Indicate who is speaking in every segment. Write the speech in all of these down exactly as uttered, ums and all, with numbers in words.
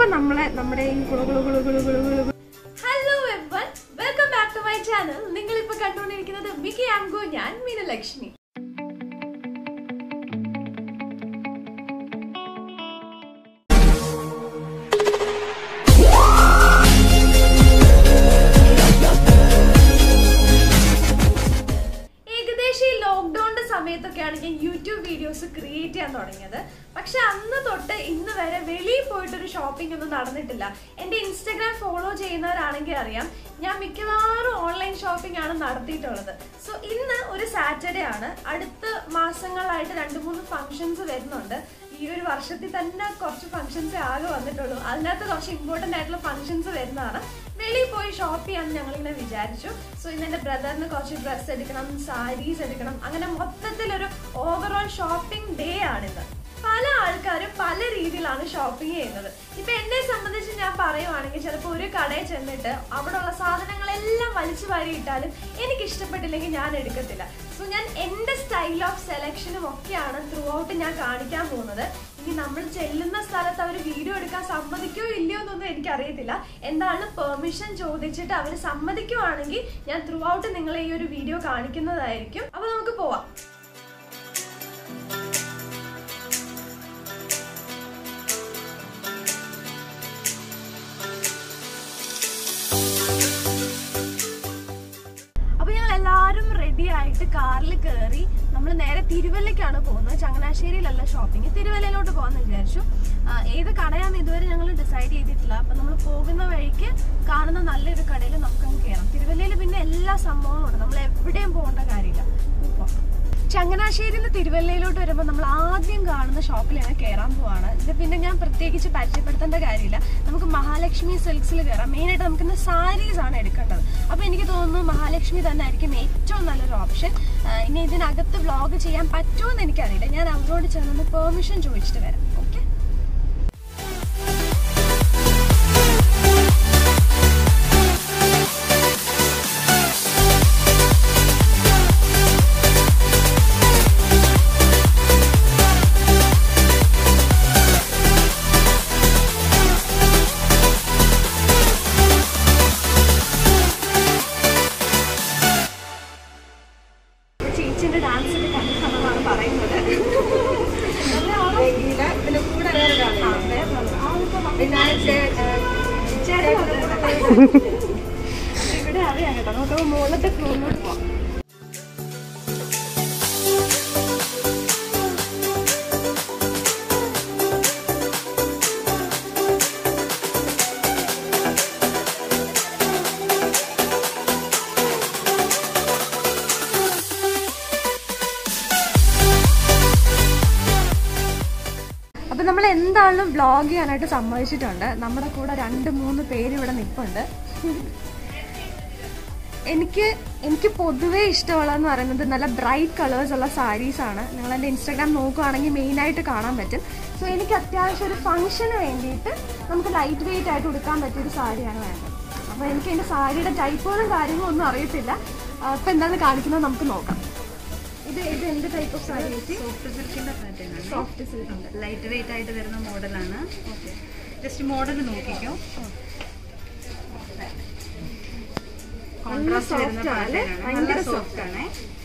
Speaker 1: നമ്മളെ നമ്മുടെ ഈ hello everyone, welcome back to my channel. നിങ്ങൾ ഇപ്പൊ കണ്ടുകൊണ്ടിരിക്കുന്നത് മിക്കി ആംഗോ, ഞാൻ മീനലക്ഷ്മി. സമയത്തൊക്കെയാണ് ഞാൻ യൂട്യൂബ് വീഡിയോസ് ക്രിയേറ്റ് ചെയ്യാൻ തുടങ്ങിയത്. പക്ഷെ അന്ന് തൊട്ട് ഇന്ന് വരെ വെളിയിൽ പോയിട്ടൊരു ഷോപ്പിംഗ് ഒന്നും നടന്നിട്ടില്ല. എൻ്റെ ഇൻസ്റ്റഗ്രാം ഫോളോ ചെയ്യുന്നവരാണെങ്കിൽ അറിയാം, ഞാൻ മിക്കവാറും ഓൺലൈൻ ഷോപ്പിംഗ് ആണ് നടത്തിയിട്ടുള്ളത്. സോ ഇന്ന് ഒരു സാറ്റർഡേ ആണ്. അടുത്ത മാസങ്ങളായിട്ട് രണ്ട് മൂന്ന് ഫംഗ്ഷൻസ് വരുന്നുണ്ട്. ഈ ഒരു വർഷത്തിൽ തന്നെ കുറച്ച് ഫംഗ്ഷൻസ് ആകെ വന്നിട്ടുള്ളൂ. അതിനകത്ത് കുറച്ച് ഇമ്പോർട്ടൻ്റ് ആയിട്ടുള്ള ഫംഗ്ഷൻസ് വരുന്നതാണ്. വെളിയിൽ പോയി ഷോപ്പ് ചെയ്യാമെന്ന് ഞങ്ങളിങ്ങനെ വിചാരിച്ചു. സോ ഇന്ന് എൻ്റെ ബ്രദറിന് കുറച്ച് ഡ്രസ്സ് എടുക്കണം, സാരീസ് എടുക്കണം, അങ്ങനെ മൊത്തത്തിലൊരു ഓവറോൾ ഷോപ്പിംഗ് ഡേ ആണിത്. പല ആൾക്കാരും പല രീതിയിലാണ് ഷോപ്പിംഗ് ചെയ്യുന്നത്. ഇപ്പം എന്നെ സംബന്ധിച്ച് ഞാൻ പറയുവാണെങ്കിൽ, ചിലപ്പോൾ ഒരു കടയിൽ ചെന്നിട്ട് അവിടെയുള്ള സാധനങ്ങളെല്ലാം വലിച്ചു വാരിയിട്ടാലും എനിക്ക് ഇഷ്ടപ്പെട്ടില്ലെങ്കിൽ ഞാൻ എടുക്കത്തില്ല. സോ ഞാൻ എൻ്റെ സ്റ്റൈൽ ഓഫ് സെലക്ഷനും ഒക്കെയാണ് ത്രൂ ഔട്ട് ഞാൻ കാണിക്കാൻ പോകുന്നത്. ഇനി നമ്മൾ ചെല്ലുന്ന സ്ഥലത്ത് അവർ വീഡിയോ എടുക്കാൻ സമ്മതിക്കോ ഇല്ലയോ എന്നൊന്നും എനിക്കറിയത്തില്ല. എന്താണ് പെർമിഷൻ ചോദിച്ചിട്ട് അവർ സമ്മതിക്കുവാണെങ്കിൽ ഞാൻ ത്രൂ ഔട്ട് നിങ്ങളെ ഈ ഒരു വീഡിയോ കാണിക്കുന്നതായിരിക്കും. അപ്പോൾ നമുക്ക് പോവാം. എല്ലാവരും റെഡി ആയിട്ട് കാറിൽ കയറി നമ്മൾ നേരെ തിരുവല്ലയ്ക്കാണ് പോകുന്നത്. ചങ്ങനാശ്ശേരിയിലല്ല ഷോപ്പിംഗ്, തിരുവല്ലയിലോട്ട് പോകാമെന്ന് വിചാരിച്ചു. ഏത് കടയാണെന്ന് ഇതുവരെ ഞങ്ങൾ ഡിസൈഡ് ചെയ്തിട്ടില്ല. അപ്പം നമ്മൾ പോകുന്ന വഴിക്ക് കാണുന്ന നല്ലൊരു കടയിൽ നമുക്കങ്ങ് കയറാം. തിരുവല്ലയിൽ പിന്നെ എല്ലാ സംഭവങ്ങളും ഉണ്ട്, നമ്മൾ എവിടെയും പോകേണ്ട കാര്യമില്ല. ചങ്ങനാശ്ശേരിയിൽ നിന്ന് തിരുവല്ലയിലോട്ട് വരുമ്പോൾ നമ്മൾ ആദ്യം കാണുന്ന ഷോപ്പിലാണ് കയറാൻ പോവാണ്. ഇത് പിന്നെ ഞാൻ പ്രത്യേകിച്ച് പരിചയപ്പെടുത്തേണ്ട കാര്യമില്ല. നമുക്ക് മഹാലക്ഷ്മി സിൽക്സിൽ കയറാം. മെയിനായിട്ട് നമുക്കിന്ന് സാരീസ് ആണ് എടുക്കേണ്ടത്. അപ്പോൾ എനിക്ക് തോന്നുന്നു മഹാലക്ഷ്മി തന്നെ ആയിരിക്കും ഏറ്റവും നല്ലൊരു ഓപ്ഷൻ. ഇനി ഇതിനകത്ത് വ്ളോഗ് ചെയ്യാൻ പറ്റുമോ എന്ന് എനിക്കറിയില്ല. ഞാൻ അവരോട് ചെന്നൊന്ന് പെർമിഷൻ ചോദിച്ചിട്ട് വരാം. ഓക്കെ. ഇവിടെ അറിയാം കേട്ടോ, നമുക്ക് മുകളിലത്തെ ഫ്ലോറിലോട്ട് പോവാം. അപ്പം നമ്മൾ എന്തായാലും വ്ളോഗ് ചെയ്യാനായിട്ട് സമ്മതിച്ചിട്ടുണ്ട്. നമ്മുടെ കൂടെ രണ്ട് മൂന്ന് പേര് ഇവിടെ നിൽപ്പുണ്ട്. എനിക്ക് എനിക്ക് പൊതുവേ ഇഷ്ടമുള്ളതെന്ന് പറയുന്നത് നല്ല ബ്രൈറ്റ് കളേഴ്സ് ഉള്ള സാരീസാണ്. നിങ്ങൾ എൻ്റെ ഇൻസ്റ്റാഗ്രാം നോക്കുകയാണെങ്കിൽ മെയിനായിട്ട് കാണാൻ പറ്റും. സോ എനിക്ക് അത്യാവശ്യം ഒരു ഫംഗ്ഷന് വേണ്ടിയിട്ട് നമുക്ക് ലൈറ്റ് വെയിറ്റ് ആയിട്ട് ഉടുക്കാൻ പറ്റിയൊരു സാരിയാണ് വേണ്ടത്. അപ്പോൾ എനിക്ക് എൻ്റെ സാരിയുടെ ടൈപ്പുകളും കാര്യങ്ങളും ഒന്നും അറിയത്തില്ല. അപ്പോൾ എന്താണ് കാണിക്കുന്നത് നമുക്ക് നോക്കാം. ഇത് ഇത് എന്ത് ടൈപ്പ് ഓഫ് സാരി?
Speaker 2: സോഫ്റ്റ് സിൽക്കിന്റെ പാറ്റേൺ ആണ്.
Speaker 1: സോഫ്റ്റ് സിൽക്കിന്റെ
Speaker 2: ലൈറ്റ് വെയിറ്റ് ആയിട്ട് വരുന്ന മോഡലാണ്. ഓക്കെ, ജസ്റ്റ് മോഡൽ നോക്കിക്കോ. കോൺട്രാസ്റ്റ് വരുന്ന പാറ്റേൺ ആണ്, നല്ല സോഫ്റ്റ് ആണ്.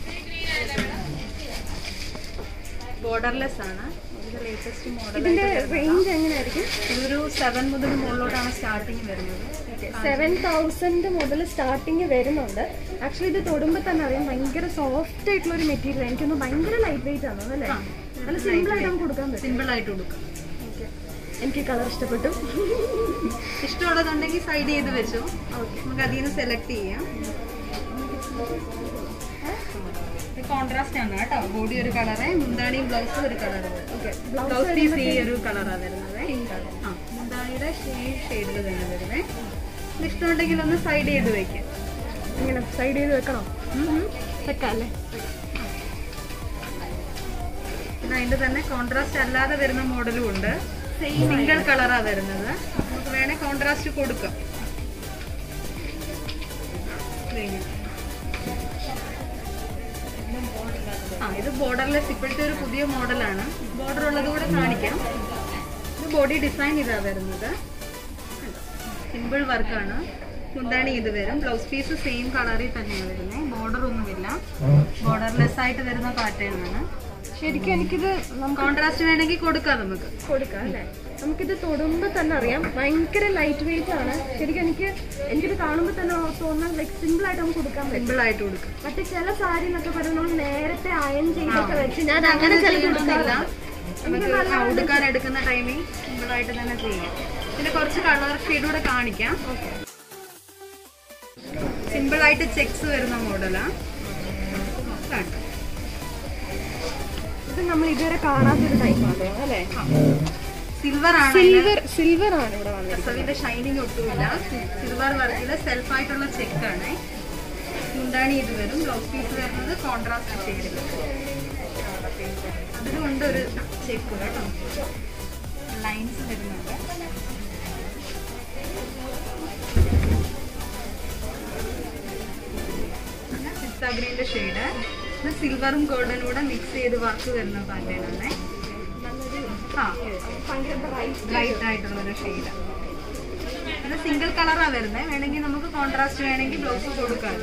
Speaker 2: ബോർഡർലെസ് ആണ്. ഇത് ലേറ്റസ്റ്റ് മോഡൽ.
Speaker 1: ഇതിന്റെ റേഞ്ച് എങ്ങനെയായിരിക്കും?
Speaker 2: ഇതൊരു സെവൻ മുതൽ മുകളിലോട്ടാണ് സ്റ്റാർട്ടിങ് വരുന്നത്.
Speaker 1: സെവൻ തൗസൻഡ് മുതൽ സ്റ്റാർട്ടിങ് വരുന്നുണ്ട്. ആക്ച്വലി ഇത് തൊടുമ്പോൾ തന്നെ അറിയാം, ഭയങ്കര സോഫ്റ്റ് ആയിട്ടുള്ള ഒരു മെറ്റീരിയൽ. എനിക്കൊന്ന് ഭയങ്കര ലൈറ്റ് വെയിറ്റ് ആണ് അല്ലേ? നല്ല സിമ്പിൾ ആയിട്ട് നമുക്ക് കൊടുക്കാൻ പറ്റും.
Speaker 2: സിമ്പിൾ ആയിട്ട് കൊടുക്കാം.
Speaker 1: ഓക്കെ, എനിക്ക് കളർ ഇഷ്ടപ്പെട്ടു.
Speaker 2: ഇഷ്ടമുള്ളതുണ്ടെങ്കിൽ സൈഡ് ചെയ്ത് വെച്ചോ. ഓക്കെ, നമുക്ക് അതിൽ നിന്ന് സെലക്ട് ചെയ്യാം. കോൺട്രാസ്റ്റ് ആണ് കേട്ടോ. ബോഡി ഒരു കളറ്, മുന്താണിയും ബ്ലൗസും ഒരു കളറ്.
Speaker 1: ഓക്കെ,
Speaker 2: ബ്ലൗസ് പീസ് ഈ ഒരു കളറാണ് വരുന്നത്. ആ, മുന്താണിയുടെ ഷെയ്ഡിൽ തന്നെ വരുന്നത്. ഇഷ്ടമുണ്ടെങ്കിൽ ഒന്ന് സൈഡ് ചെയ്ത് വെക്കാം.
Speaker 1: ഇങ്ങനെ സൈഡ് ചെയ്ത് വെക്കണോ? വെക്കാം അല്ലേ?
Speaker 2: പിന്നെ അതിൻ്റെ തന്നെ കോൺട്രാസ്റ്റ് അല്ലാതെ വരുന്ന മോഡലും ഉണ്ട്. സിംഗിൾ കളറാണ് വരുന്നത്. നമുക്ക് വേണേൽ കോൺട്രാസ്റ്റ് കൊടുക്കാം. ആ, ഇത് ബോർഡർലെസ്. ഇപ്പോഴത്തെ ഒരു പുതിയ മോഡലാണ്. ബോർഡർ ഉള്ളത് കൂടെ കാണിക്കാം. ഇത് ബോഡി ഡിസൈൻ ഇതാ വരുന്നത്. സിമ്പിൾ വർക്കാണ്. മുന്താണി ഇത് വരും. ബ്ലൗസ് പീസ് സെയിം കളറിൽ തന്നെയാണ് വരുന്നത്. ബോർഡർ ഒന്നുമില്ല, ബോർഡർലെസ് ആയിട്ട് വരുന്ന പാറ്റേൺ ആണ്.
Speaker 1: ശരിക്കും എനിക്കിത്
Speaker 2: കോൺട്രാസ്റ്റ് വേണമെങ്കിൽ കൊടുക്കാം, നമുക്ക്
Speaker 1: കൊടുക്കാം അല്ലേ. നമുക്കിത് തൊടുമ്പോൾ തന്നെ അറിയാം ഭയങ്കര ലൈറ്റ് വെയിറ്റ് ആണ്. ശരിക്കും എനിക്ക് എനിക്കിത് കാണുമ്പോൾ തന്നെ തോന്നുന്നത് ലൈക്ക് സിമ്പിൾ ആയിട്ട് നമുക്ക് കൊടുക്കാൻ പറ്റും.
Speaker 2: സിമ്പിൾ ആയിട്ട് കൊടുക്കാം.
Speaker 1: മറ്റേ ചില സാരി എന്നൊക്കെ പറയുന്നത് നമ്മൾ നേരത്തെ അയൺ ചെയ്തൊക്കെ വെച്ച് ഞാൻ അങ്ങനെ
Speaker 2: ചെയ്യണമെന്നില്ല. ഉടുക്കാൻ എടുക്കുന്ന ടൈമിൽ സിമ്പിൾ ആയിട്ട് തന്നെ ചെയ്യാം. പിന്നെ കുറച്ച് കളർ ഷെയ്ഡ് കൂടെ കാണിക്കാം. സിമ്പിൾ ആയിട്ട് ചെക്സ് വരുന്ന മോഡലാ.
Speaker 1: ഇത് നമ്മൾ ഇതുവരെ കാണാത്തൊരു ടൈപ്പാണ് അല്ലേ.
Speaker 2: സിൽവർ ആണ്,
Speaker 1: സിൽവർ സിൽവർ ആണ് ഇവിടെ വന്നത്.
Speaker 2: കസവിന്റെ ഷൈനിങ് ഒട്ടുമില്ല. സിൽവർ വർക്കില് സെൽഫ് ആയിട്ടുള്ള ചെക്ക് ആണ്. മുന്താണി ഇത് വരും. ബ്ലൗസ് പീസ് വരുന്നത് കോൺട്രാസ്റ്റ് ഷെയ്ഡിൽ. അതിലുണ്ട് ഒരു ചെക്ക് കേട്ടോ, ലൈൻസ് വരുന്നുണ്ട്. പിസ്ത ഗ്രീന്റെ ഷെയ്ഡ്. സിൽവറും ഗോൾഡനും കൂടെ മിക്സ് ചെയ്ത് വർക്ക് വരുന്ന പാറ്റേൺ ആണ്. ലൈറ്റ് ആയിട്ടുള്ള ഒരു ഷെയ്ഡ്. ഇത് സിംഗിൾ കളറാ വരുന്നത്. വേണമെങ്കിൽ നമുക്ക് കോൺട്രാസ്റ്റ് വേണമെങ്കിൽ ബ്ലൗസ് കൊടുക്കാം.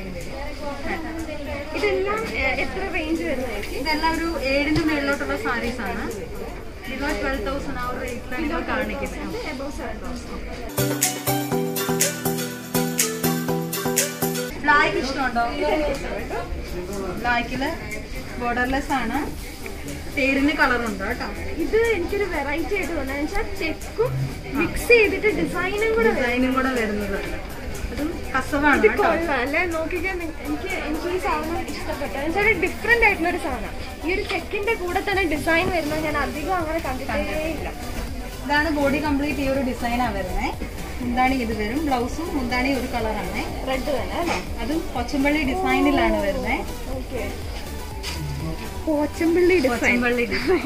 Speaker 1: ഇതെല്ലാം എത്ര റേഞ്ച് വരുന്നത്?
Speaker 2: ഇതെല്ലാം ഒരു ഏഴിന് മേളിലോട്ടുള്ള സാരീസ് ആണ്. ബിലോ ട്വൽവ് തൗസൻഡ് ആ ഒരു റേറ്റിലാണ് ഇത് കാണിക്കുന്നത്. ബ്ലാക്ക് ഇഷ്ടമുണ്ടോ? ബ്ലാക്കില് ബോർഡർലെസ് ആണ്. തേരിന് കളറുണ്ട് കേട്ടോ.
Speaker 1: ഇത് എനിക്കൊരു വെറൈറ്റി ആയിട്ട് തോന്നുന്നത് വെച്ചാൽ ചെക്കും മിക്സ് ചെയ്തിട്ട് ഡിസൈനും കൂടെ
Speaker 2: ഡിസൈനും കൂടെ വരുന്നത്. അതും കസവാണ്
Speaker 1: അല്ലെ. നോക്കിക്കാൻ എനിക്ക് എനിക്ക് ഈ സാധനം ഇഷ്ടപ്പെട്ടു. എന്നുവെച്ചാൽ ഡിഫറെന്റ് ആയിട്ടുള്ള ഒരു സാധനം. ഈ ഒരു ചെക്കിന്റെ കൂടെ തന്നെ ഡിസൈൻ വരുന്നത് ഞാൻ അധികം അങ്ങനെ കണ്ടിട്ടേ ഇല്ല.
Speaker 2: ഇതാണ് ബോഡി കംപ്ലീറ്റ് ഈ ഒരു ഡിസൈനാണ് വരുന്നത്. മുന്താണി ഇത് വരും. ബ്ലൗസും മുന്താണി ഒരു കളറാണ്,
Speaker 1: റെഡ് തന്നെ അല്ലേ.
Speaker 2: അതും കൊച്ചമ്പള്ളി ഡിസൈനിലാണ് വരുന്നത്.
Speaker 1: ഓക്കെ, പോച്ചമ്പള്ളി ഡിസൈൻ.
Speaker 2: കൊച്ചമ്പള്ളി ഡിസൈൻ.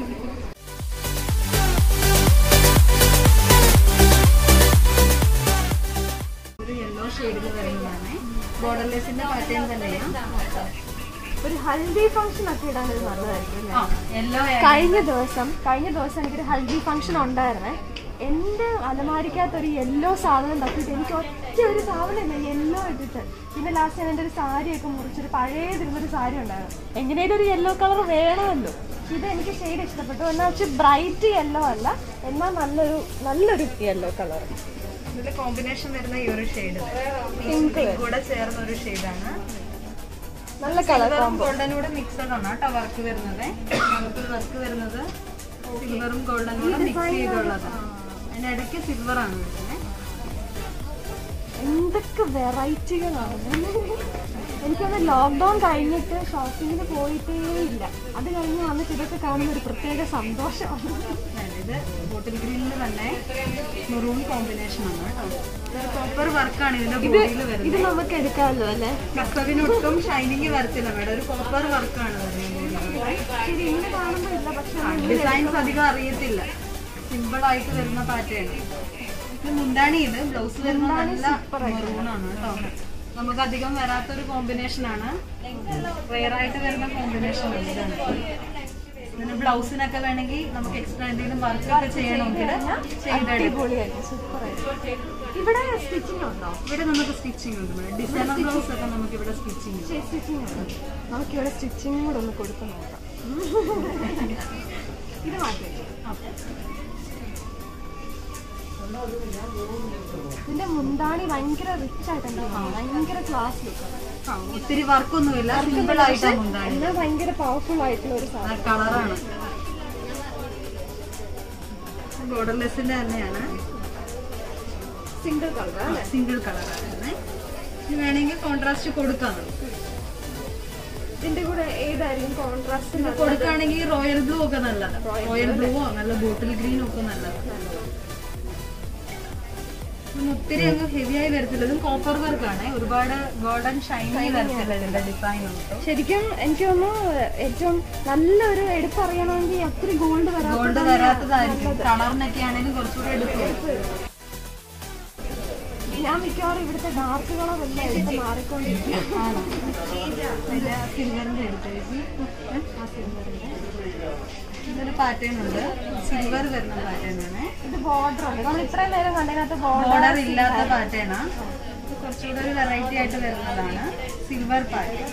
Speaker 2: ഒരു യെല്ലോ ഷെയ്ഡിൽ വരുന്നതാണ്. ബോർഡർലെസിന്റെ പാറ്റേൺ തന്നെയാണ്.
Speaker 1: ഒരു ഹൽദി ഫംഗ്ഷൻ ഒക്കെ ഇടാൻ ഒരു നല്ലതായിരിക്കും.
Speaker 2: യെല്ലോ
Speaker 1: കഴിഞ്ഞ ദിവസം കഴിഞ്ഞ ദിവസം എനിക്കൊരു ഹൽദി ഫംഗ്ഷൻ ഉണ്ടായിരുന്നേ. എന്റെ അലമാരിക്കകത്ത് ഒരു യെല്ലോ സാധനം തട്ടിട്ട് എനിക്ക് ഒറ്റ ഒരു സാധനം ഇല്ല യെല്ലോ ഇട്ടിട്ട്. പിന്നെ ലാസ്റ്റ് ഞാൻ എൻ്റെ ഒരു സാരിയൊക്കെ മുറിച്ചൊരു പഴയതിരുന്നൊരു സാരി ഉണ്ടായിരുന്നു. എങ്ങനെയും ഒരു യെല്ലോ കളർ വേണമല്ലോ. ഇത് എനിക്ക് ഷെയ്ഡ് ഇഷ്ടപ്പെട്ടു. എന്നാൽ വെച്ചാൽ ബ്രൈറ്റ് യെല്ലോ അല്ല, എന്നാൽ നല്ലൊരു നല്ലൊരു യെല്ലോ കളർ.
Speaker 2: ഇതിൽ കോമ്പിനേഷൻ വരുന്ന ഈ ഒരു ഷെയ്ഡ് പിങ്ക് കൂടെ ചേർന്ന ഒരു ഷെയ്ഡാണ്.
Speaker 1: നല്ല കളർ.
Speaker 2: ഗോൾഡനും കൂടെ മിക്സഡ് ആണ് കേട്ടോ വർക്ക് വരുന്നത്. നമുക്ക് വർക്ക് വരുന്നത് സിൽവറും ഗോൾഡനും കൂടെ മിക്സ് ചെയ്തുള്ളതാണ്. അതിനിടയ്ക്ക് സിൽവർ ആണ് വരുന്നത്.
Speaker 1: എന്തൊക്കെ വെറൈറ്റികളാണ്. എനിക്കത് ലോക്ക്ഡൗൺ കഴിഞ്ഞിട്ട് ഷോപ്പിങ്ങിന് പോയിട്ടേ ഇല്ല. അത് കഴിഞ്ഞ് വന്നിട്ട് ഇതൊക്കെ കാണുന്ന ഒരു പ്രത്യേക സന്തോഷമാണ്.
Speaker 2: ഇത് ബോട്ടിൽ ഗ്രീനിൽ തന്നെ മെറൂൺ കോമ്പിനേഷൻ ആണ് കേട്ടോ. കോപ്പർ വർക്കാണ് ഇതിന്റെ ബോഡിയിൽ വരുന്നത്.
Speaker 1: ഇത് നമുക്ക് എടുക്കാമല്ലോ അല്ലേ.
Speaker 2: കസവിനൊട്ടും ഷൈനിങ് വരത്തില്ല മേഡം. ഒരു കോപ്പർ വർക്കാണ് വരുന്നത്.
Speaker 1: ശരി, ഇങ്ങനെ കാണുമ്പോൾ ഇല്ല, പക്ഷെ
Speaker 2: ഡിസൈൻസ് അധികം അറിയത്തില്ല. സിമ്പിൾ ആയിട്ട് വരുന്ന പാറ്റേൺ. ഇത് മുന്താണി. ഇത് ബ്ലൗസ് വരുന്ന നല്ല മെറൂണാണ് കേട്ടോ. നമുക്ക് അധികം വരാത്തൊരു കോമ്പിനേഷൻ ആണ്. റെയർ ആയിട്ട് വരുന്ന കോമ്പിനേഷൻ ആണ് ഇതാണ്. ഇതിന് ബ്ലൗസിനൊക്കെ വേണമെങ്കിൽ നമുക്ക് എക്സ്ട്രാ എന്തെങ്കിലും വർക്കൊക്കെ ചെയ്യണമെങ്കിൽ ചെയ്തെടുക്കും.
Speaker 1: ഇവിടെ സ്റ്റിച്ചിങ് ഉണ്ടോ?
Speaker 2: ഇവിടെ നമുക്ക് സ്റ്റിച്ചിങ് ഉണ്ട്. ഡിസൈനർ ബ്ലൗസ് ഒക്കെ നമുക്ക് ഇവിടെ സ്റ്റിച്ചിങ്
Speaker 1: സ്റ്റിച്ചിങ് ഉണ്ട്. നമുക്ക് ഇവിടെ സ്റ്റിച്ചിങ് കൂടെ ഒന്ന് കൊടുത്ത് നോക്കാം. ഇത് മാറ്റി. ഇതിന്റെ മുന്താണി ഭയങ്കര റിച്ച് ആയിട്ടുണ്ടാവും. ഭയങ്കര ക്ലാസ് ലുക്ക്.
Speaker 2: ഒത്തിരി വർക്കൊന്നുമില്ല, സിമ്പിൾ ആയിട്ടാണ് മുന്താണി.
Speaker 1: എന്നാൽ ഭയങ്കര പവർഫുൾ ആയിട്ടുള്ള ഒരു സാധനം.
Speaker 2: കളറാണ്. ബോർഡർലെസിന്റെ തന്നെയാണ്.
Speaker 1: സിംഗിൾ കളർ അല്ലേ?
Speaker 2: സിംഗിൾ കളറാണ്. ഇത് വേണമെങ്കിൽ കോൺട്രാസ്റ്റ് കൊടുക്കാം.
Speaker 1: ഇതിന്റെ കൂടെ ഏതായിരിക്കും കോൺട്രാസ്റ്റ്
Speaker 2: കൊടുക്കുകയാണെങ്കിൽ റോയൽ ബ്ലൂ ഒക്കെ നല്ലതാണ്. റോയൽ ബ്ലൂവോ നല്ല ബോട്ടിൽ ഗ്രീനോ ഒക്കെ നല്ലതാണ്. ഒത്തിരി അങ്ങ് ഹെവി ആയി വരത്തില്ല. ഇതും കോപ്പർ വർക്കാണ്. ഒരുപാട് ഗോൾഡൻ ഷൈനി വരത്തില്ല ഇതിന്റെ ഡിസൈൻ ഒന്നും.
Speaker 1: ശരിക്കും എനിക്ക് തോന്നുന്നു ഏറ്റവും നല്ലൊരു എടുപ്പറിയണമെങ്കിൽ അത്രയും ഗോൾഡ് വരാം.
Speaker 2: ഗോൾഡ് വരാത്തതായിരിക്കും. കളറിനൊക്കെ ആണെങ്കിലും കുറച്ചുകൂടെ എടുക്കും.
Speaker 1: ഞാൻ മിക്കവാറും ഇവിടുത്തെ ഡാർക്ക് കളർ എല്ലാം എടുത്ത് മാറിക്കൊണ്ടിരിക്കുകയാണ്.
Speaker 2: സിൽവറിന്റെ എടുത്തേക്ക്. ആ സിൽവറിന്റെ ഇതൊരു പാറ്റേൺ ഉണ്ട്, സിൽവർ വരുന്ന പാറ്റേൺ ആണ്.
Speaker 1: ഇത് ബോർഡർ ഉണ്ട്, നമ്മൾ ഇത്രയും നേരം കണ്ടതിനകത്ത്
Speaker 2: ബോർഡർ ഇല്ലാത്ത പാറ്റേണാ. ഇത് കുറച്ചുകൂടെ ഒരു വെറൈറ്റി ആയിട്ട് വരുന്നതാണ്. സിൽവർ പാറ്റേൺ,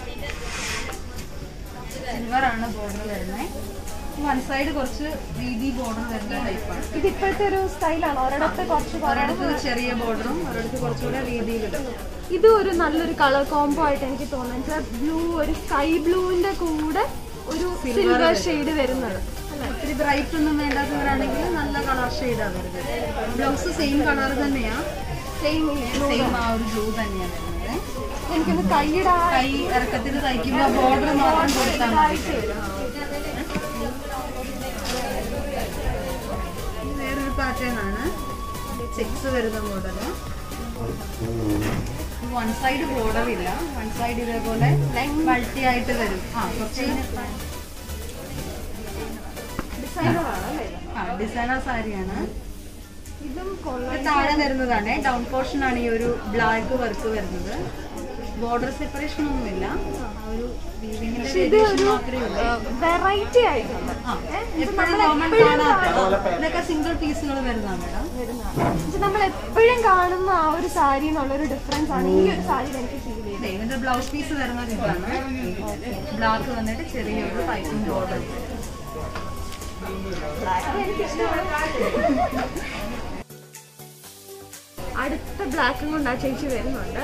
Speaker 2: സിൽവർ ആണ് ബോർഡർ വരുന്നത്. വൺ സൈഡ് കുറച്ച് വീതി ബോർഡർ വരുന്ന ടൈപ്പാണ്.
Speaker 1: ഇത് ഇപ്പോഴത്തെ ഒരു സ്റ്റൈലാണ്, ഒരിടത്ത് കുറച്ച്
Speaker 2: ഒരിടത്ത് ചെറിയ ബോർഡറും ഒരിടത്ത് കുറച്ചുകൂടെ വീതിയിലിടും.
Speaker 1: ഇത് ഒരു നല്ലൊരു കളർ കോംബോ ആയിട്ട് എനിക്ക് തോന്നുന്നത്. ബ്ലൂ, ഒരു സ്കൈ ബ്ലൂവിന്റെ കൂടെ ഒരു സിൽവർ ഷെയ്ഡ് വരുന്നത്.
Speaker 2: ഒത്തിരി ബ്രൈറ്റ് ഒന്നും വേണ്ടാത്തവരാണെങ്കിൽ നല്ല കളർ ഷെയ്ഡാണ് വരുന്നത്. ബ്ലൗസ് സെയിം കളർ തന്നെയാ,
Speaker 1: സെയിം
Speaker 2: സെയിം ആ ഒരു ബ്ലൂ തന്നെയാണ് വരുന്നത്.
Speaker 1: എനിക്കൊന്ന് കൈയിടാ
Speaker 2: കൈ ഇറക്കത്തിൽ തയ്ക്കുമ്പോൾ ബോർഡർ മാത്രം കൊടുത്താൽ മതി. വേറൊരു പാറ്റേൺ ആണ്, ചെക്സ് വരുന്ന മോഡല്. വൺ സൈഡ് ബോർഡർ ഇല്ല, വൺ സൈഡ് ഇതേപോലെ മൾട്ടി ആയിട്ട് വരും. ആ കുറച്ച് ഡിസൈനർ സാരിയാണ്.
Speaker 1: ഇതും
Speaker 2: താഴെ വരുന്നതാണ്, ഡൗൺ പോർഷൻ ആണ് ഈ ഒരു ബ്ലാക്ക് വർക്ക് വരുന്നത്. ബോർഡർ സെപ്പറേഷൻ ഒന്നുമില്ല, ഒരു
Speaker 1: വെറൈറ്റി ആയിട്ടുണ്ട്.
Speaker 2: ഇതൊക്കെ സിംഗിൾ പീസുകൾ വരുന്നതാണ് മേഡം.
Speaker 1: നമ്മൾ എപ്പോഴും കാണുന്ന ആ ഒരു സാരി എന്നുള്ളൊരു ഡിഫറൻസ് ആണ് ഈ ഒരു സാരി എനിക്ക് ഫീൽ ചെയ്തത്.
Speaker 2: ഇതിന്റെ ബ്ലൗസ് പീസ് വരുന്നത് ഇതാണ്, ബ്ലാക്ക് വന്നിട്ട് ചെറിയൊരു പൈപ്പിംഗ് ബോർഡർ.
Speaker 1: അടുത്ത ബ്ലാക്കും കൊണ്ട് ആ ചേച്ചി വരുന്നുണ്ട്.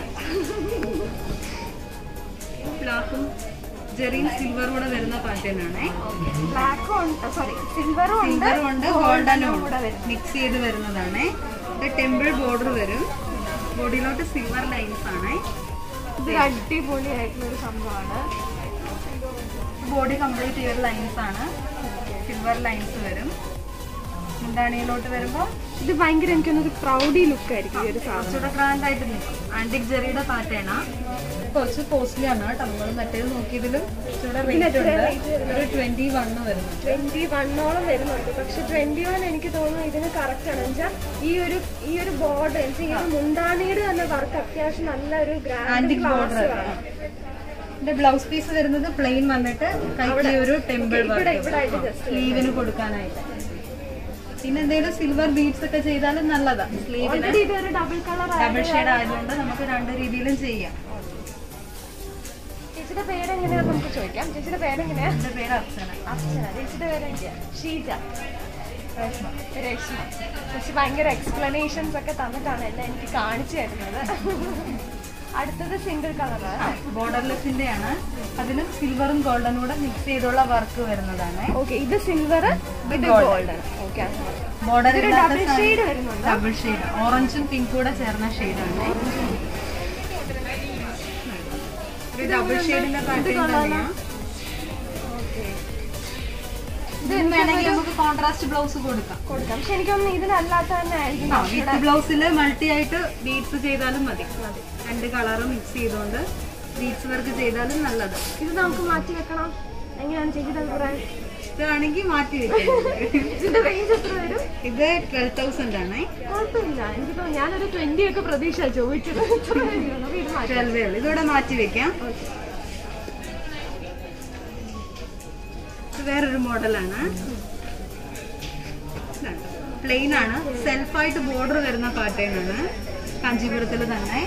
Speaker 2: ബ്ലാക്കും ജെറിയും സിൽവറും കൂടെ വരുന്ന പാറ്റേൺ ആണ്.
Speaker 1: ബ്ലാക്കും ഉണ്ട്, സോറി സിൽവറും
Speaker 2: സിൽവറും ഉണ്ട്, ഗോൾഡനും കൂടെ മിക്സ് ചെയ്ത് വരുന്നതാണ്. ഇത് ടെമ്പിൾ ബോർഡർ വരും, ബോഡിയിലോട്ട് സിൽവർ ലൈൻസ് ആണ്.
Speaker 1: ഇത് അടിപൊളിയായിട്ടുള്ള ഒരു സംഭവമാണ്.
Speaker 2: ബോഡി കംപ്ലീറ്റ് ഈ ഒരു ലൈൻസ് ആണ്, സിൽവർ ലൈൻസ് വരും. മുന്താണിയിലോട്ട് വരുമ്പോൾ
Speaker 1: ഇത് ഭയങ്കര എനിക്കൊന്നൊരു പ്രൗഡി ലുക്ക് ആയിരിക്കും ഈ ഒരു സാധനം.
Speaker 2: കുറച്ചുകൂടെ ഗ്രാൻഡ് ആയിട്ട് നിൽക്കും. ആന്റിക് ജെറിയുടെ പാറ്റേണാ, കുറച്ച് കോസ്റ്റ്ലി ആണ് കേട്ടോ. നമ്മൾ മറ്റേത് നോക്കിയതിലും കുറച്ചുകൂടെ റേറ്റ് ഉണ്ട്. ഒരു ട്വന്റി വണ്ണ് വരുന്നു,
Speaker 1: ട്വന്റി വണ്ണോളം വരുന്നുണ്ട്. പക്ഷെ ട്വന്റി വൺ എനിക്ക് തോന്നുന്നു ഇതിന് കറക്റ്റ് ആണ്. വെച്ചാൽ ഈ ഒരു ഈ ഒരു ബോർഡർ ഈ ഒരു മുന്താണിയുടെ തന്നെ വർക്ക് അത്യാവശ്യം നല്ലൊരു ഗ്രാൻഡ് ബോർഡർ ആണ്.
Speaker 2: ഇതിന്റെ ബ്ലൗസ് പീസ് വരുന്നത് പ്ലെയിൻ വന്നിട്ട് കൈക്ക് ഒരു ടെമ്പിൾ വർക്ക് സ്ലീവിന് കൊടുക്കാനായിട്ട്. പിന്നെ എന്തെങ്കിലും സിൽവർ ബീഡ്സ് ഒക്കെ ചെയ്താലും നല്ലതാ. സ്ലീവിന്
Speaker 1: ഡബിൾ കളർ
Speaker 2: ഡബിൾ ഷെയ്ഡ് ആയതുകൊണ്ട് നമുക്ക് രണ്ട് രീതിയിലും ചെയ്യാം.
Speaker 1: ചേച്ചിയുടെ പേരെങ്ങനെയാണെന്ന് നമുക്ക് ചോദിക്കാം. ചേച്ചിയുടെ പേരെങ്ങനെയാ?
Speaker 2: എന്റെ പേര് അർച്ചന.
Speaker 1: അർച്ചന. ചേച്ചിയുടെ പേരെന്താ? ഷീജ. രേഷ്മ. രേഷ്മ. ചേച്ചി ഭയങ്കര എക്സ്പ്ലനേഷൻസ് ഒക്കെ തന്നിട്ടാണ് എല്ലാം എനിക്ക് കാണിച്ചു തരുന്നത്. അടുത്തത് സിംഗിൾ കളറാണ്,
Speaker 2: ബോർഡർലെസിന്റെ ആണ്. അതിലും സിൽവറും ഗോൾഡനും കൂടെ മിക്സ് ചെയ്തുള്ള വർക്ക് വരുന്നതാണ്.
Speaker 1: ഓക്കെ, ഇത് സിൽവർ, ഇത് golden. Okay,
Speaker 2: border
Speaker 1: double shade വരുന്നുണ്ട്.
Speaker 2: ഡബിൾ ഷെയ്ഡ് ഓറഞ്ചും പിങ്ക് കൂടെ ചേർന്ന ഷെയ്ഡാണ്. ഒരു ഡബിൾ ഷെയ്ഡിന്റെ പാറ്റേൺ തന്നെയാണ്. ഇത് വേണമെങ്കിൽ നമുക്ക് കോൺട്രാസ്റ്റ് ബ്ലൗസ് കൊടുക്കാം
Speaker 1: കൊടുക്കാം പക്ഷെ എനിക്കൊന്നും ഇതിനല്ലാത്ത തന്നെ ആയിരിക്കും.
Speaker 2: ബ്ലൗസിൽ മൾട്ടി ആയിട്ട് ബീഡ്സ് ചെയ്താലും മതി. രണ്ട് കളറ് മിക്സ് ചെയ്തുകൊണ്ട് ബീഡ്സ് വർക്ക് ചെയ്താലും നല്ലത്.
Speaker 1: ഇത് നമുക്ക് മാറ്റി വെക്കണം. എങ്ങനെയാണ് ചേച്ചിയുടെ അഭിപ്രായം?
Speaker 2: ഇതാണെങ്കിൽ മാറ്റി വെക്കാം.
Speaker 1: ഇതിന്റെ റേഞ്ച് എത്ര വരും?
Speaker 2: ഇത് ട്വൽവ് തൗസൻഡ് ആണ്.
Speaker 1: കുഴപ്പമില്ല, എനിക്ക് ഞാനൊരു ട്വന്റി ഒക്കെ പ്രതീക്ഷ ചോദിച്ചത്.
Speaker 2: ട്വൽവേ ഉള്ളൂ. ഇതോടെ മാറ്റി വെക്കാം. വേറൊരു മോഡലാണ്, പ്ലെയിൻ ആണ്, സെൽഫായിട്ട് ബോർഡർ വരുന്ന പാറ്റേൺ ആണ്. കാഞ്ചീപുരത്തിൽ തന്നെ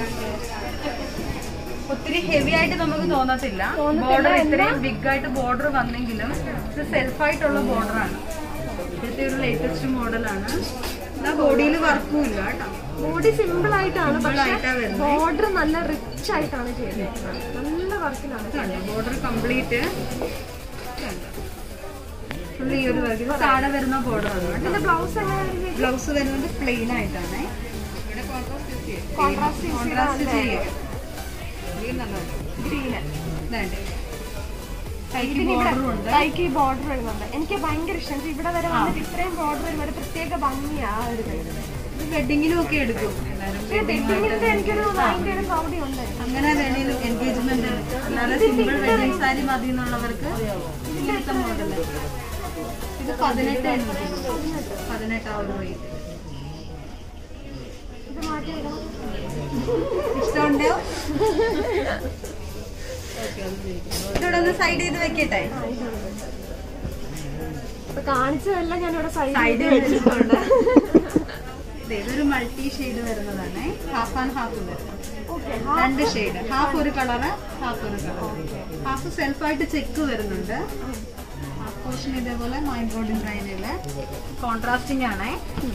Speaker 2: ഒത്തിരി ഹെവി ആയിട്ട് നമുക്ക് തോന്നത്തില്ല. ബോർഡർ ഇത്രയും ബിഗ് ആയിട്ട് ബോർഡർ വന്നെങ്കിലും ഇത് സെൽഫായിട്ടുള്ള ബോർഡർ ആണ്. ഇതൊക്കെ ഒരു ലേറ്റസ്റ്റ് മോഡലാണ്. ബോഡിയിൽ വർക്കും ഇല്ല കേട്ടോ.
Speaker 1: ബോഡി സിമ്പിൾ ആയിട്ടാണ്, ബോർഡർ നല്ല റിച്ച് ആയിട്ടാണ് ചെയ്യുന്നത്. നല്ല വർക്കിലാണ്
Speaker 2: ബോർഡർ കംപ്ലീറ്റ്. ഈ ഒരു വർക്ക് താഴെ വരുന്ന ബോർഡർ ആണ്.
Speaker 1: ബ്ലൗസ്
Speaker 2: ബ്ലൗസ് വരുന്നത് പ്ലെയിൻ ആയിട്ടാണ്.
Speaker 1: കോൺട്രാസ്റ്റ് ചെയ്യും. കൈക്ക് ഈ ബോർഡർ വരുന്നുണ്ട്. എനിക്ക് ഭയങ്കര ഇഷ്ടം. ഇവിടെ വരെ വന്നിട്ട് ഇത്രയും ബോർഡർ വരുമ്പോൾ പ്രത്യേക ഭംഗിയാ.
Speaker 2: വെഡിങ്ങിനും ഒക്കെ എടുക്കും.
Speaker 1: എനിക്കൊരു ഭയങ്കര പ്രൗഡി ഉണ്ട്.
Speaker 2: അങ്ങനെ വേണമെങ്കിലും എൻഗേജ്മെന്റ് അല്ലാതെ സിമ്പിൾ വെഡിങ് സാരി മതി എന്നുള്ളവർക്ക് ഇങ്ങനത്തെ മോഡല്. ഇത് പതിനെട്ട് പതിനെട്ട് ആ ഒരു റേറ്റ്. ഇഷ്ടമുണ്ടോ? ഇവിടെ ഒന്ന് സൈഡ് ചെയ്ത് വെക്കട്ടെ.
Speaker 1: അപ്പൊ കാണിച്ചതെല്ലാം ഞാൻ ഇവിടെ
Speaker 2: സൈഡിൽ വെച്ചിട്ടുണ്ട്. ഇതൊരു മൾട്ടി ഷെയ്ഡ് വരുന്നതാണ്, ഹാഫ് ആൻഡ് ഹാഫ് വരുന്നത്. രണ്ട് ഷെയ്ഡ്, ഹാഫ് ഒരു കളറ് ഹാഫ് ഒരു കളർ. ഹാഫ് സെൽഫായിട്ട് ചെക്ക് വരുന്നുണ്ട്. ഹാഫ് പോർഷൻ ഇതേപോലെ മൈൻ ബോർഡ് ഡിസൈനില് കോൺട്രാസ്റ്റിംഗ് ആണ്.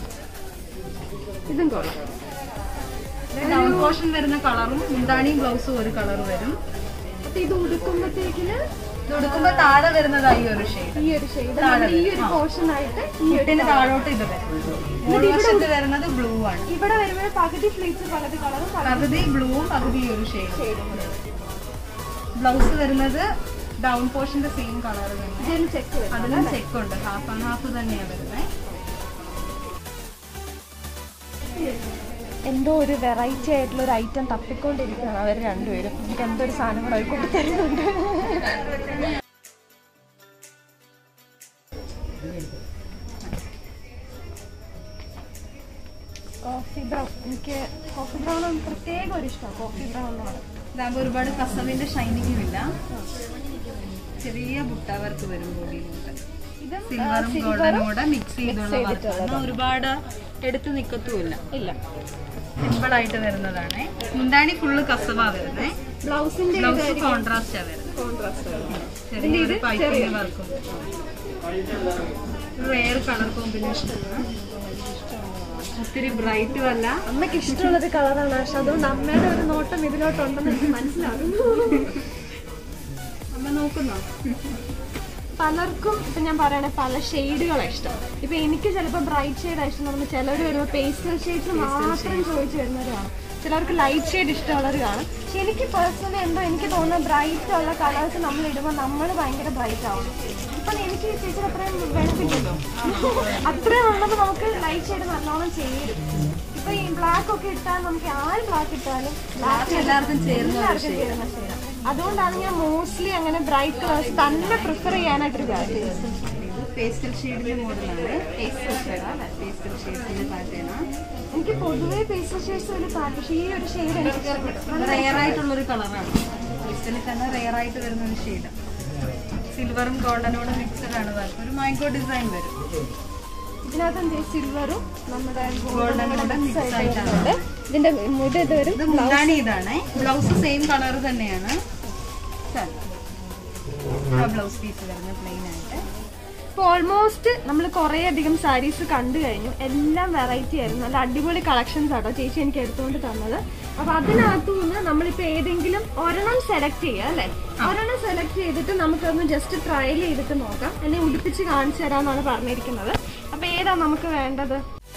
Speaker 1: ഇതും കൊള്ളാം.
Speaker 2: ഡൗൺ പോർഷൻ വരുന്ന കളറും മുന്താണിയും ബ്ലൗസും ഒരു കളർ വരും.
Speaker 1: അപ്പൊ ഇത് ഉടുക്കുമ്പോഴത്തേക്കിന്
Speaker 2: ഇത് ഉടുക്കുമ്പോ താഴെ വരുന്നതായി ഒരു ഷെയ്ഡ്,
Speaker 1: ഈ ഒരു ഷെയ്ഡ് ഈ ഒരു പോർഷൻ ആയിട്ട്
Speaker 2: മുട്ടിന് താഴോട്ട് ഇത് വരും. ഇത് വരുന്നത് ബ്ലൂ ആണ്.
Speaker 1: ഇവിടെ വരുമ്പോൾ പകുതി ഫ്ലീറ്റ്സ് പകുതി കളറും
Speaker 2: പകുതി ബ്ലൂവും പകുതി ഒരു ഷെയ്ഡും. ബ്ലൗസ് വരുന്നത് ഡൗൺ പോർഷന്റെ സെയിം കളർ തന്നെ,
Speaker 1: ചെക്ക്
Speaker 2: അതിലും ചെക്ക് ഉണ്ട്. ഹാഫ് ആൻഡ് ഹാഫ് തന്നെയാണ് വരുന്നത്.
Speaker 1: എന്തോ ഒരു വെറൈറ്റി ആയിട്ടുള്ള ഒരു ഐറ്റം തപ്പിക്കൊണ്ടിരിക്കുകയാണ് അവർ രണ്ടുപേരും. എനിക്ക് എന്തോ ഒരു സാധനം കൂടെ കൊണ്ട് തരുന്നുണ്ട്. കോഫി ബ്രൗൺ, എനിക്ക് കോഫി ബ്രൗൺ പ്രത്യേകം ഒരു ഇഷ്ടമാണ്. കോഫി ബ്രൗൺ എന്ന് പറയുന്നത്
Speaker 2: ഇതാകുമ്പോൾ ഒരുപാട് കസവിന്റെ ഷൈനിങ്ങും ഇല്ല, ചെറിയ ബുട്ട വർക്ക് വരും ബോഡിയിലോട്ട്. സിൽവറും ഗോൾഡനും കൂടെ മിക്സ് ചെയ്തുള്ള വർക്ക്, ഒരുപാട് എടുത്ത് നിക്കത്തുമില്ല.
Speaker 1: ഇല്ല,
Speaker 2: സിമ്പിൾ ആയിട്ട് വരുന്നതാണ്. മുന്താണി ഫുള്ള് കസവാ വരുന്നത്.
Speaker 1: ബ്ലൗസിന്റെ
Speaker 2: ബ്ലൗസ് കോൺട്രാസ്റ്റ് വരുന്നത്. ചെറിയൊരു പൈപ്പിംഗ് വർക്കും. റെയർ കളർ കോമ്പിനേഷൻ, ഒത്തിരി ബ്രൈറ്റും അല്ല.
Speaker 1: അമ്മയ്ക്ക് ഇഷ്ടമുള്ളൊരു കളറാണ്, പക്ഷെ അതുകൊണ്ട് അമ്മയുടെ ഒരു നോട്ടം ഇതിലോട്ടുണ്ടെന്ന് എനിക്ക് മനസ്സിലാകുന്നു.
Speaker 2: അമ്മ നോക്കുന്നോ?
Speaker 1: പലർക്കും ഇപ്പൊ ഞാൻ പറയണേ പല ഷെയ്ഡുകളാണ് ഇഷ്ടം. ഇപ്പൊ എനിക്ക് ചിലപ്പോൾ ബ്രൈറ്റ് ഷെയ്ഡാണ് ഇഷ്ടം എന്ന് പറഞ്ഞാൽ ചിലർ വരുമ്പോൾ പേസ്റ്റൽ ഷെയ്ഡ്സ് മാത്രം ചോദിച്ചു വരുന്നവരാണ്. ചിലർക്ക് ലൈറ്റ് ഷെയ്ഡ് ഇഷ്ടമുള്ളവർ കാണും. പക്ഷെ എനിക്ക് പേഴ്സണലി എന്തോ എനിക്ക് തോന്നുന്നത് ബ്രൈറ്റ് ഉള്ള കളേഴ്സ് നമ്മൾ ഇടുമ്പോൾ നമ്മൾ ഭയങ്കര ബ്രൈറ്റ് ആവണം. ഇപ്പം എനിക്ക് ചേച്ചി അത്രയും വെളുപ്പില്ലല്ലോ, അത്രയും ഉള്ളത് നമുക്ക് ലൈറ്റ് ഷെയ്ഡ് നല്ലോണം ചേരും. ഇപ്പൊ ഈ ബ്ലാക്ക് ഒക്കെ ഇട്ടാൽ നമുക്ക് ആര് ബ്ലാക്ക് ഇട്ടാലും ബ്ലാക്ക്
Speaker 2: എല്ലാവർക്കും ചേരുന്ന
Speaker 1: ഷെയ്ഡ്. അതുകൊണ്ടാണ് ഞാൻ മോസ്റ്റ്ലി അങ്ങനെ ബ്രൈറ്റ് കളേഴ്സ് തന്നെ പ്രിഫർ ചെയ്യാനായിട്ടൊരു കാര്യം.
Speaker 2: പേസ്റ്റൽ ഷെയ്ഡിന്റെ മോഡലാണ്. പേസ്റ്റൽ ഷെയ്ഡ് പേസ്റ്റൽ ഷെയ്ഡ്സിന്റെ പാറ്റേണാണ്.
Speaker 1: എനിക്ക് പൊതുവേ പേസ്റ്റൽ ഷെയ്ഡ്സ് വലിയ താല്പര്യം, പക്ഷേ ഈ ഒരു ഷെയ്ഡ് എനിക്ക്
Speaker 2: റെയർ ആയിട്ടുള്ളൊരു കളറാണ്. പേസ്റ്റലിൽ തന്നെ റെയർ ആയിട്ട് വരുന്ന ഒരു ഷെയ്ഡ്. സിൽവറും ഗോൾഡനോട് മിക്സഡ് ആണ് വർക്ക്. ഒരു മൈക്രോ ഡിസൈൻ വരും.
Speaker 1: ഇതിനകത്ത് എന്ത് സിൽവറും നമ്മുടെ
Speaker 2: ഗോൾഡനോട് മിക്സ് ആയിട്ടാണ്.
Speaker 1: ഇതിന്റെ ഇത് ഇത് വരും.
Speaker 2: ഇത് മുന്താണി ഇതാണ്. ബ്ലൗസ് സെയിം കളർ തന്നെയാണ്. ബ്ലൗസ് പീസ് വരുന്നത് പ്ലെയിൻ ആയിട്ട്.
Speaker 1: ഇപ്പോൾ ഓൾമോസ്റ്റ് നമ്മൾ കുറേ അധികം സാരീസ് കണ്ടു കഴിഞ്ഞു. എല്ലാം വെറൈറ്റി ആയിരുന്നു, നല്ല അടിപൊളി കളക്ഷൻസ് ആട്ടോ ചേച്ചി എനിക്ക് എടുത്തുകൊണ്ട് തന്നത്. അപ്പൊ അതിനകത്തു നിന്ന് നമ്മളിപ്പോൾ ഏതെങ്കിലും ഒരെണ്ണം സെലക്ട് ചെയ്യുക അല്ലേ? ഒരെണ്ണം സെലക്ട് ചെയ്തിട്ട് നമുക്കൊന്ന് ജസ്റ്റ് ട്രയൽ ചെയ്തിട്ട് നോക്കാം. എന്നെ ഉടുപ്പിച്ച് കാണിച്ചു തരാമെന്നാണ് പറഞ്ഞിരിക്കുന്നത്. അപ്പൊ ഏതാ നമുക്ക് വേണ്ടത്?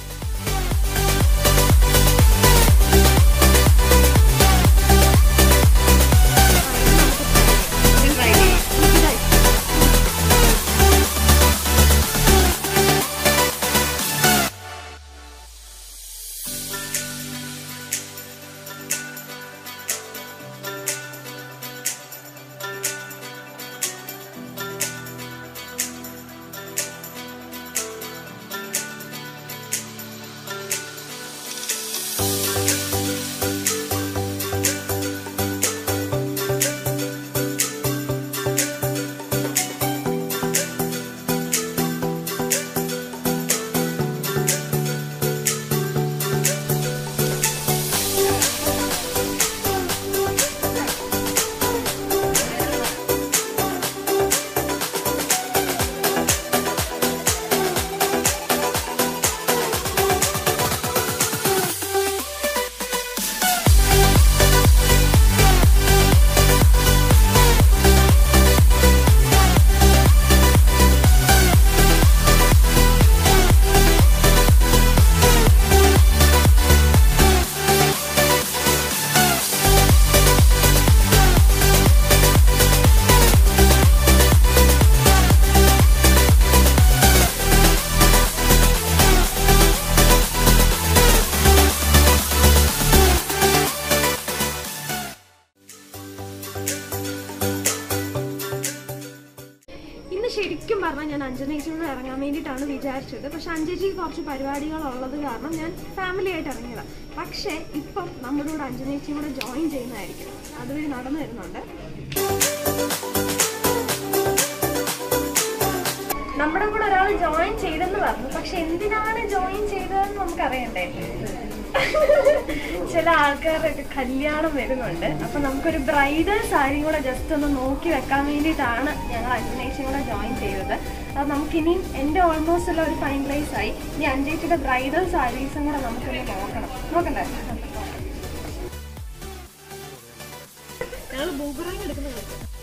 Speaker 1: ശരിക്കും പറഞ്ഞാൽ ഞാൻ അഞ്ജനേച്ചിയോട് ഇറങ്ങാൻ വേണ്ടിയിട്ടാണ് വിചാരിച്ചത്. പക്ഷെ അഞ്ജനേച്ചിക്ക് കുറച്ച് പരിപാടികളുള്ളത് കാരണം ഞാൻ ഫാമിലി ആയിട്ട് ഇറങ്ങിയതാണ്. പക്ഷേ ഇപ്പം നമ്മുടെ കൂടെ അഞ്ജനേച്ചിയും കൂടെ ജോയിൻ ചെയ്യുന്നതായിരിക്കും. അതുവഴി നടന്നു വരുന്നുണ്ട്. നമ്മുടെ കൂടെ ഒരാൾ ജോയിൻ ചെയ്തെന്ന് പറഞ്ഞു, പക്ഷെ എന്തിനാണ് ജോയിൻ ചെയ്തതെന്ന് നമുക്കറിയണ്ടേ. ചില ആൾക്കാരൊക്കെ കല്യാണം വരുന്നുണ്ട്, അപ്പൊ നമുക്കൊരു ബ്രൈഡൽ സാരി കൂടെ ജസ്റ്റ് ഒന്ന് നോക്കി വെക്കാൻ വേണ്ടിയിട്ടാണ് ഞങ്ങൾ അന്വേഷണം കൂടെ ജോയിൻ ചെയ്തത്. അത് നമുക്കിനിയും എൻ്റെ ഓൾമോസ്റ്റ് എല്ലാം ഒരു ഫൈനലൈസ് ആയി. ഇനി അഞ്ചേച്ചിയുടെ ബ്രൈഡൽ സാരീസും കൂടെ നമുക്കൊന്ന് നോക്കണം. നോക്കണ്ടേ? ഞങ്ങൾ ബൂബറാങ് എടുക്കുന്നത്